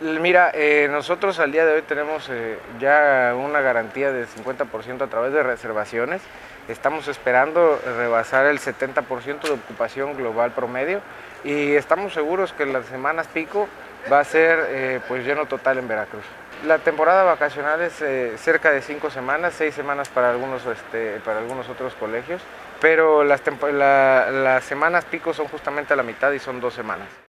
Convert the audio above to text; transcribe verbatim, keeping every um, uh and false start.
Mira, eh, nosotros al día de hoy tenemos eh, ya una garantía del cincuenta por ciento a través de reservaciones. Estamos esperando rebasar el setenta por ciento de ocupación global promedio y estamos seguros que las semanas pico va a ser eh, pues lleno total en Veracruz. La temporada vacacional es eh, cerca de cinco semanas, seis semanas para algunos, este, para algunos otros colegios, pero las, la, las semanas pico son justamente a la mitad y son dos semanas.